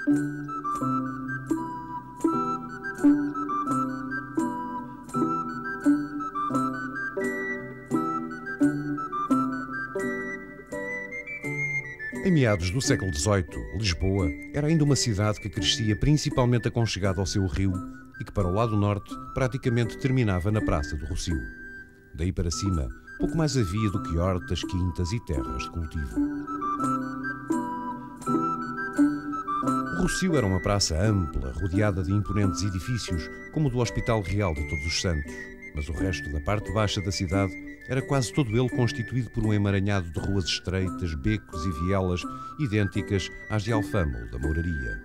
Em meados do século XVIII, Lisboa era ainda uma cidade que crescia principalmente aconchegada ao seu rio e que, para o lado norte, praticamente terminava na Praça do Rossio. Daí para cima, pouco mais havia do que hortas, quintas e terras de cultivo. O Rossio era uma praça ampla, rodeada de imponentes edifícios, como o do Hospital Real de Todos os Santos, mas o resto da parte baixa da cidade era quase todo ele constituído por um emaranhado de ruas estreitas, becos e vielas idênticas às de Alfama ou da Mouraria.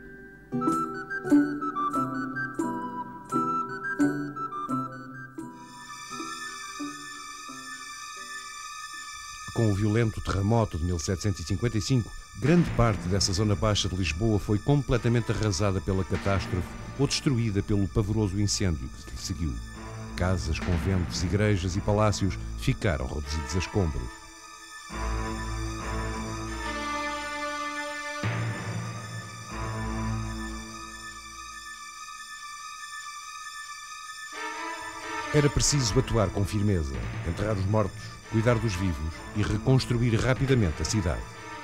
Com o violento terremoto de 1755, grande parte dessa zona baixa de Lisboa foi completamente arrasada pela catástrofe ou destruída pelo pavoroso incêndio que lhe seguiu. Casas, conventos, igrejas e palácios ficaram reduzidos a escombros. Era preciso atuar com firmeza, enterrar os mortos, cuidar dos vivos e reconstruir rapidamente a cidade.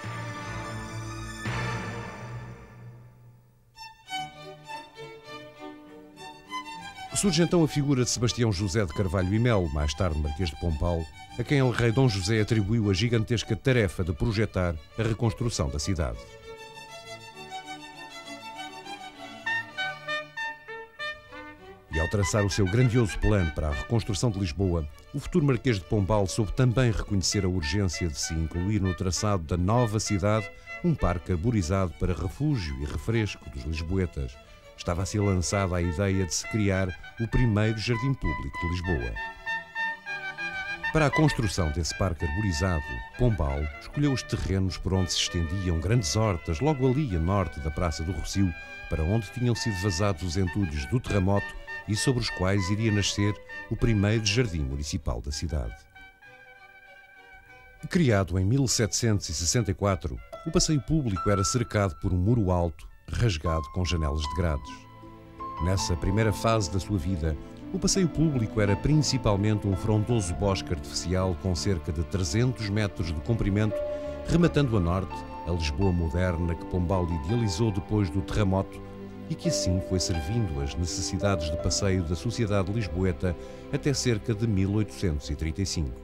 Surge então a figura de Sebastião José de Carvalho e Melo, mais tarde Marquês de Pombal, a quem el rei Dom José atribuiu a gigantesca tarefa de projetar a reconstrução da cidade. E ao traçar o seu grandioso plano para a reconstrução de Lisboa, o futuro Marquês de Pombal soube também reconhecer a urgência de se incluir no traçado da nova cidade um parque arborizado para refúgio e refresco dos lisboetas. Estava a ser lançada a ideia de se criar o primeiro jardim público de Lisboa. Para a construção desse parque arborizado, Pombal escolheu os terrenos por onde se estendiam grandes hortas, logo ali a norte da Praça do Rossio, para onde tinham sido vazados os entulhos do terremoto e sobre os quais iria nascer o primeiro jardim municipal da cidade. Criado em 1764, o passeio público era cercado por um muro alto, rasgado com janelas de grades. Nessa primeira fase da sua vida, o passeio público era principalmente um frondoso bosque artificial com cerca de 300 metros de comprimento, rematando a norte a Lisboa moderna que Pombal idealizou depois do terremoto e que assim foi servindo as necessidades de passeio da sociedade lisboeta até cerca de 1835.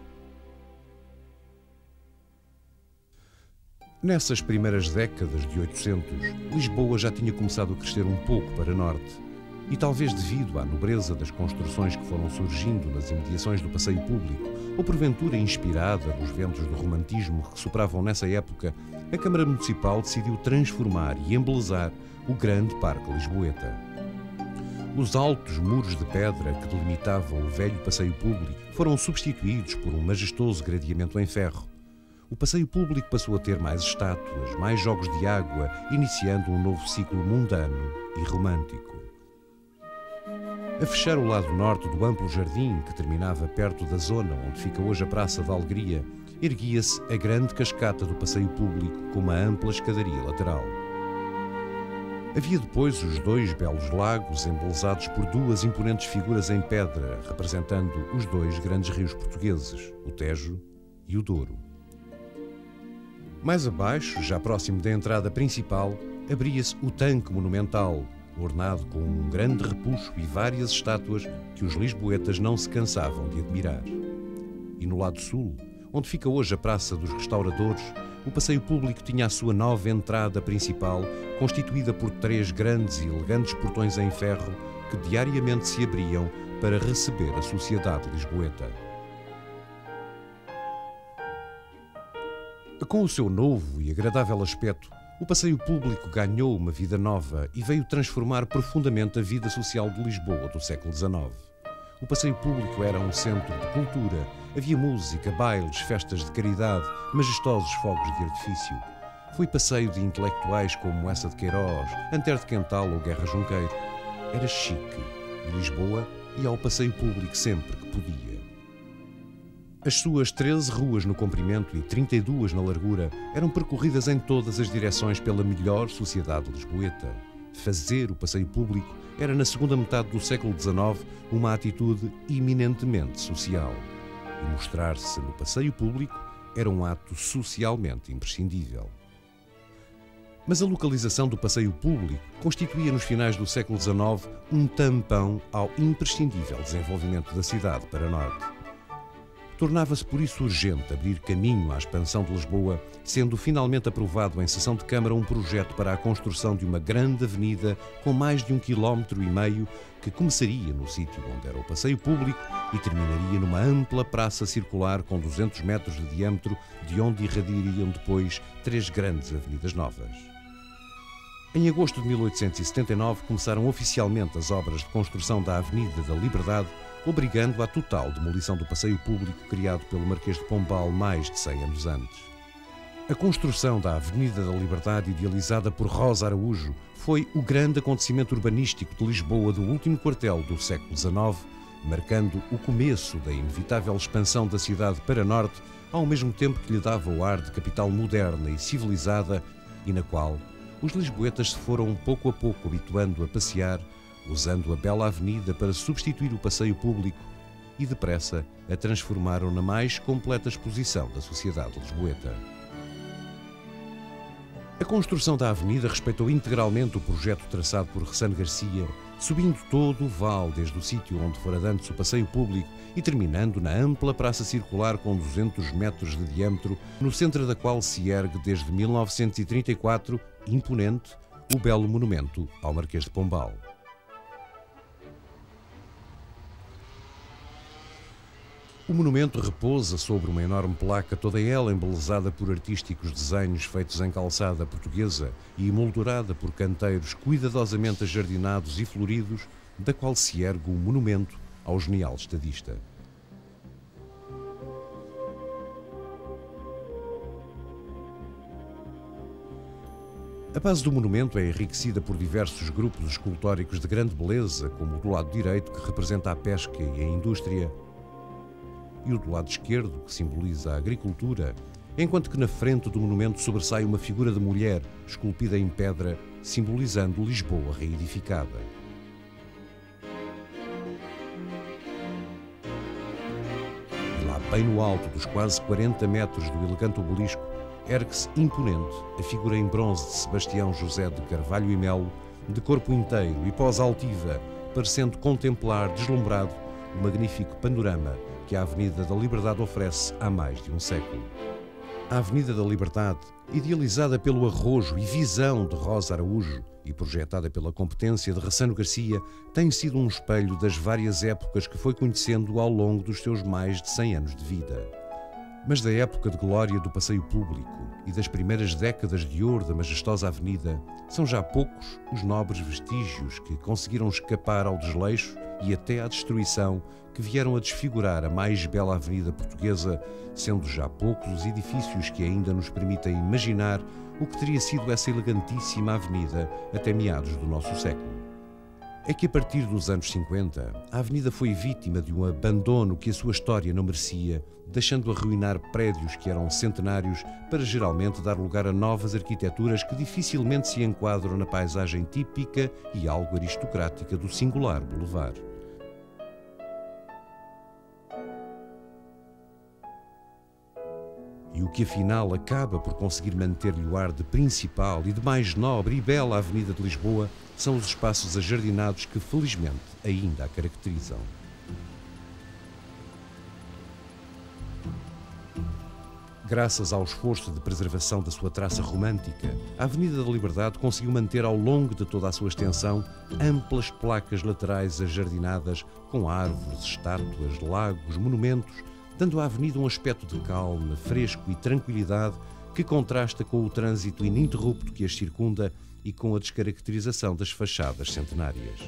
Nessas primeiras décadas de 800, Lisboa já tinha começado a crescer um pouco para norte e talvez devido à nobreza das construções que foram surgindo nas imediações do passeio público ou porventura inspirada nos ventos do romantismo que sopravam nessa época, a Câmara Municipal decidiu transformar e embelezar o grande Parque Lisboeta. Os altos muros de pedra que delimitavam o velho passeio público foram substituídos por um majestoso gradeamento em ferro. O passeio público passou a ter mais estátuas, mais jogos de água, iniciando um novo ciclo mundano e romântico. A fechar o lado norte do amplo jardim, que terminava perto da zona onde fica hoje a Praça da Alegria, erguia-se a grande cascata do passeio público com uma ampla escadaria lateral. Havia depois os dois belos lagos embelezados por duas imponentes figuras em pedra, representando os dois grandes rios portugueses, o Tejo e o Douro. Mais abaixo, já próximo da entrada principal, abria-se o tanque monumental, ornado com um grande repuxo e várias estátuas que os lisboetas não se cansavam de admirar. E no lado sul, onde fica hoje a Praça dos Restauradores, o passeio público tinha a sua nova entrada principal, constituída por 3 grandes e elegantes portões em ferro que diariamente se abriam para receber a sociedade lisboeta. Com o seu novo e agradável aspecto, o passeio público ganhou uma vida nova e veio transformar profundamente a vida social de Lisboa do século XIX. O passeio público era um centro de cultura, havia música, bailes, festas de caridade, majestosos fogos de artifício. Foi passeio de intelectuais como Essa de Queiroz, Antero de Quental ou Guerra Junqueiro. Era chique e Lisboa ia ao passeio público sempre que podia. As suas 13 ruas no comprimento e 32 na largura eram percorridas em todas as direções pela melhor sociedade lisboeta. Fazer o passeio público era, na segunda metade do século XIX, uma atitude eminentemente social. E mostrar-se no passeio público era um ato socialmente imprescindível. Mas a localização do passeio público constituía nos finais do século XIX um tampão ao imprescindível desenvolvimento da cidade para norte. Tornava-se por isso urgente abrir caminho à expansão de Lisboa, sendo finalmente aprovado em sessão de Câmara um projeto para a construção de uma grande avenida com mais de 1,5 km, que começaria no sítio onde era o passeio público e terminaria numa ampla praça circular com 200 metros de diâmetro, de onde irradiariam depois 3 grandes avenidas novas. Em agosto de 1879 começaram oficialmente as obras de construção da Avenida da Liberdade, obrigando à total demolição do passeio público criado pelo Marquês de Pombal mais de 100 anos antes. A construção da Avenida da Liberdade, idealizada por Rosa Araújo, foi o grande acontecimento urbanístico de Lisboa do último quartel do século XIX, marcando o começo da inevitável expansão da cidade para norte, ao mesmo tempo que lhe dava o ar de capital moderna e civilizada e na qual os lisboetas se foram pouco a pouco habituando a passear, usando a bela avenida para substituir o passeio público e, depressa, a transformaram na mais completa exposição da sociedade lisboeta. A construção da avenida respeitou integralmente o projeto traçado por Ressano Garcia, subindo todo o vale desde o sítio onde fora antes o passeio público e terminando na ampla praça circular com 200 metros de diâmetro, no centro da qual se ergue desde 1934, imponente, o belo monumento ao Marquês de Pombal. O monumento repousa sobre uma enorme placa, toda ela embelezada por artísticos desenhos feitos em calçada portuguesa e emoldurada por canteiros cuidadosamente ajardinados e floridos, da qual se ergue um monumento ao genial estadista. A base do monumento é enriquecida por diversos grupos escultóricos de grande beleza, como o do lado direito, que representa a pesca e a indústria, e o do lado esquerdo, que simboliza a agricultura, enquanto que na frente do monumento sobressai uma figura de mulher, esculpida em pedra, simbolizando Lisboa reedificada. E lá, bem no alto dos quase 40 metros do elegante obelisco, ergue-se imponente a figura em bronze de Sebastião José de Carvalho e Melo, de corpo inteiro e pós altiva, parecendo contemplar, deslumbrado, o magnífico panorama que a Avenida da Liberdade oferece há mais de um século. A Avenida da Liberdade, idealizada pelo arrojo e visão de Rosa Araújo e projetada pela competência de Ressano Garcia, tem sido um espelho das várias épocas que foi conhecendo ao longo dos seus mais de 100 anos de vida. Mas da época de glória do passeio público e das primeiras décadas de ouro da majestosa avenida, são já poucos os nobres vestígios que conseguiram escapar ao desleixo e até à destruição, que vieram a desfigurar a mais bela avenida portuguesa, sendo já poucos os edifícios que ainda nos permitem imaginar o que teria sido essa elegantíssima avenida até meados do nosso século. É que a partir dos anos 50, a avenida foi vítima de um abandono que a sua história não merecia, deixando arruinar prédios que eram centenários para geralmente dar lugar a novas arquiteturas que dificilmente se enquadram na paisagem típica e algo aristocrática do singular boulevard. E o que afinal acaba por conseguir manter-lhe o ar de principal e de mais nobre e bela Avenida de Lisboa são os espaços ajardinados que felizmente ainda a caracterizam. Graças ao esforço de preservação da sua traça romântica, a Avenida da Liberdade conseguiu manter ao longo de toda a sua extensão amplas placas laterais ajardinadas com árvores, estátuas, lagos, monumentos, dando à avenida um aspecto de calma, fresco e tranquilidade que contrasta com o trânsito ininterrupto que as circunda e com a descaracterização das fachadas centenárias.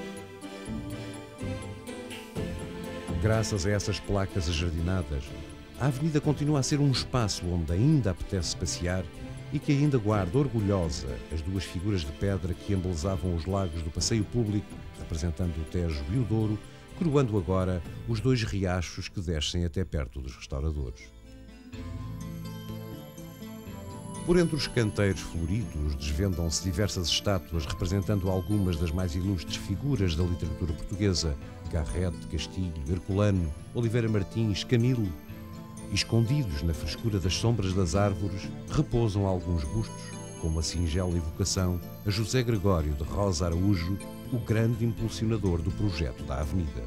Graças a essas placas ajardinadas, a Avenida continua a ser um espaço onde ainda apetece passear e que ainda guarda orgulhosa as duas figuras de pedra que embelezavam os lagos do passeio público, representando o Tejo e o Douro, coroando agora os dois riachos que descem até perto dos restauradores. Por entre os canteiros floridos desvendam-se diversas estátuas representando algumas das mais ilustres figuras da literatura portuguesa: Garrett, Castilho, Herculano, Oliveira Martins, Camilo. E escondidos na frescura das sombras das árvores repousam alguns bustos, como a singela evocação a José Gregório de Rosa Araújo, o grande impulsionador do projeto da Avenida.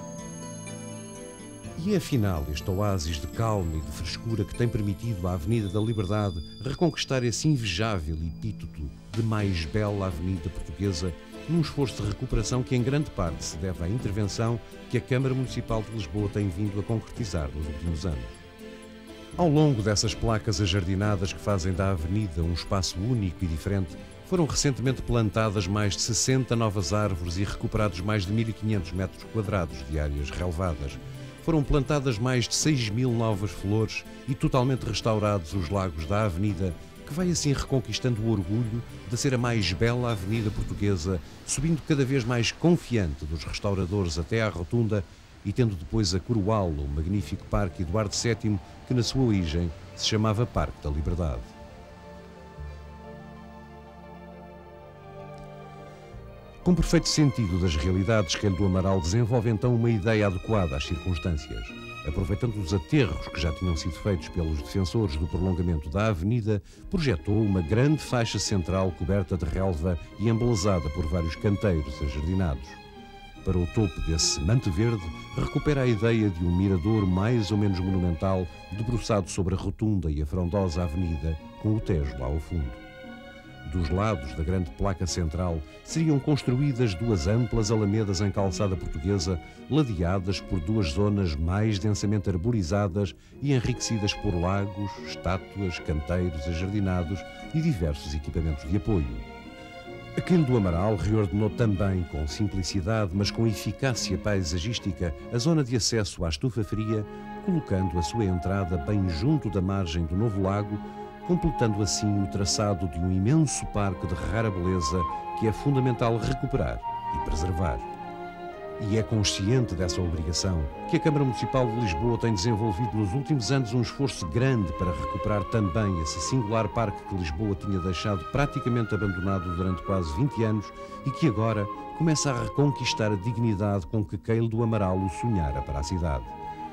E é afinal este oásis de calma e de frescura que tem permitido à Avenida da Liberdade reconquistar esse invejável epíteto de mais bela avenida portuguesa, num esforço de recuperação que em grande parte se deve à intervenção que a Câmara Municipal de Lisboa tem vindo a concretizar nos últimos anos. Ao longo dessas placas ajardinadas que fazem da avenida um espaço único e diferente, foram recentemente plantadas mais de 60 novas árvores e recuperados mais de 1.500 metros quadrados de áreas relevadas. Foram plantadas mais de 6.000 novas flores e totalmente restaurados os lagos da avenida, que vai assim reconquistando o orgulho de ser a mais bela avenida portuguesa, subindo cada vez mais confiante dos restauradores até à rotunda e tendo depois a coroá-lo o magnífico Parque Eduardo VII, que na sua origem se chamava Parque da Liberdade. Com perfeito sentido das realidades, Coelho do Amaral desenvolve então uma ideia adequada às circunstâncias. Aproveitando os aterros que já tinham sido feitos pelos defensores do prolongamento da avenida, projetou uma grande faixa central coberta de relva e embelezada por vários canteiros ajardinados. Para o topo desse manto verde, recupera a ideia de um mirador mais ou menos monumental, debruçado sobre a rotunda e a frondosa avenida, com o Tejo lá ao fundo. Dos lados da grande placa central seriam construídas duas amplas alamedas em calçada portuguesa, ladeadas por duas zonas mais densamente arborizadas e enriquecidas por lagos, estátuas, canteiros ajardinados e diversos equipamentos de apoio. Coelho do Amaral reordenou também, com simplicidade, mas com eficácia paisagística, a zona de acesso à estufa fria, colocando a sua entrada bem junto da margem do novo lago, completando assim o traçado de um imenso parque de rara beleza que é fundamental recuperar e preservar. E é consciente dessa obrigação que a Câmara Municipal de Lisboa tem desenvolvido nos últimos anos um esforço grande para recuperar também esse singular parque que Lisboa tinha deixado praticamente abandonado durante quase 20 anos e que agora começa a reconquistar a dignidade com que Coelho do Amaral o sonhara para a cidade.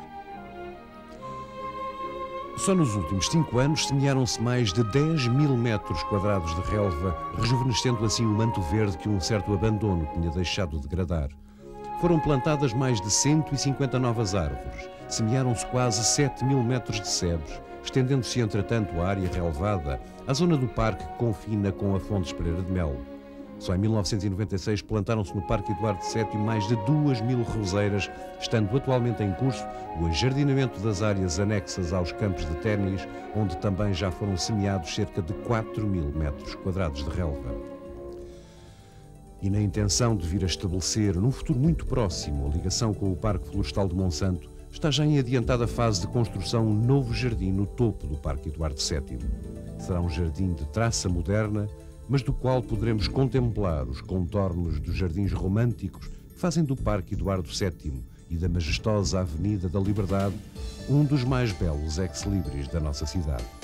Só nos últimos 5 anos semearam-se mais de 10.000 metros quadrados de relva, rejuvenescendo assim o manto verde que um certo abandono tinha deixado degradar. Foram plantadas mais de 150 novas árvores, semearam-se quase 7.000 metros de sebes, estendendo-se entretanto a área relevada, a zona do parque que confina com a Fontes Pereira de Melo. Só em 1996 plantaram-se no Parque Eduardo VII mais de 2.000 roseiras, estando atualmente em curso o ajardinamento das áreas anexas aos campos de ténis, onde também já foram semeados cerca de 4.000 metros quadrados de relva. E na intenção de vir a estabelecer, num futuro muito próximo, a ligação com o Parque Florestal de Monsanto, está já em adiantada fase de construção um novo jardim no topo do Parque Eduardo VII. Será um jardim de traça moderna, mas do qual poderemos contemplar os contornos dos jardins românticos que fazem do Parque Eduardo VII e da majestosa Avenida da Liberdade um dos mais belos ex-libris da nossa cidade.